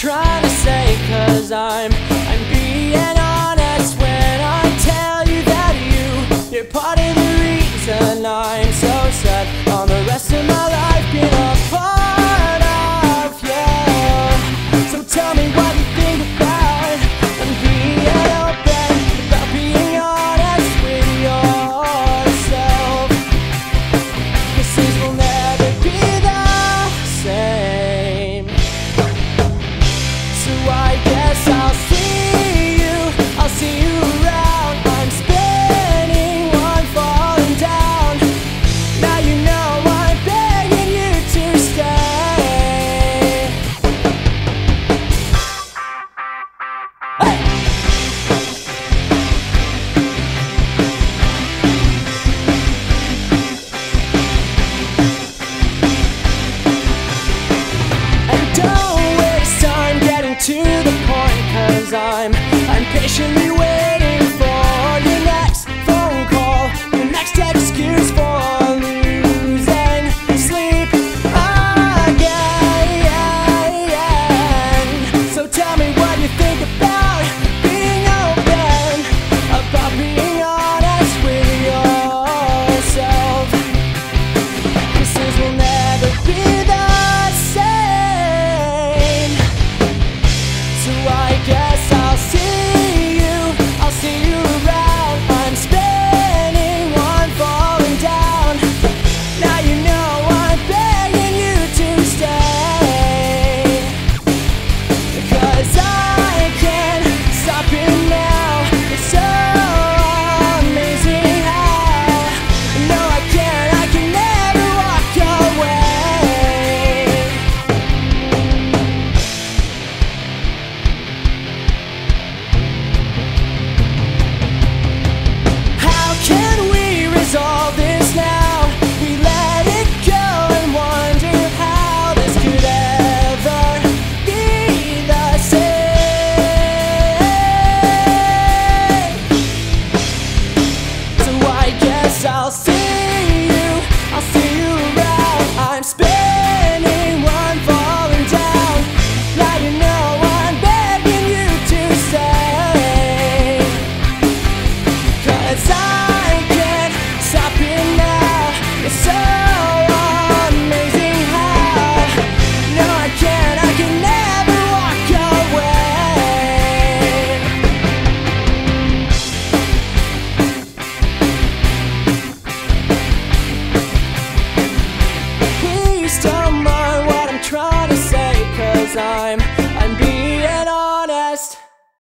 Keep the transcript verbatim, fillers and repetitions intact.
trying to say, cause I'm I'm being honest when I tell you that you You're part of the reason I'm so sad on the rest of my life being a part of you. So tell me what you think about I'm being open, about being honest with yourself. Cause things will never be the same. So I guess I'll see you, I'll see you around. I'm spinning one falling down. Now you know I'm begging you to stay. Hey! And don't waste time getting to the point, cause I'm I'm patiently waiting for your next phone call, your next excuse for losing sleep again. So tell me what you think about being open, about being honest with yourself. Cause things will never be the same. So I guess I'll see you, I'll see you around. I'm spinning one falling down. Now you know I'm begging you to stay. Cause I can't stop it now. It's so amazing how no I can't, I can never walk away. How can we resolve this now? We let it go and wonder how this could ever be the same. So I guess I'll see you, I'll see you around. I'm spinning one falling down. Now you know I'm begging you to stay. Cause I can't stop it now. It's so amazing how no I can't, I can never walk away. Please don't mind what I'm trying to say, cause I'm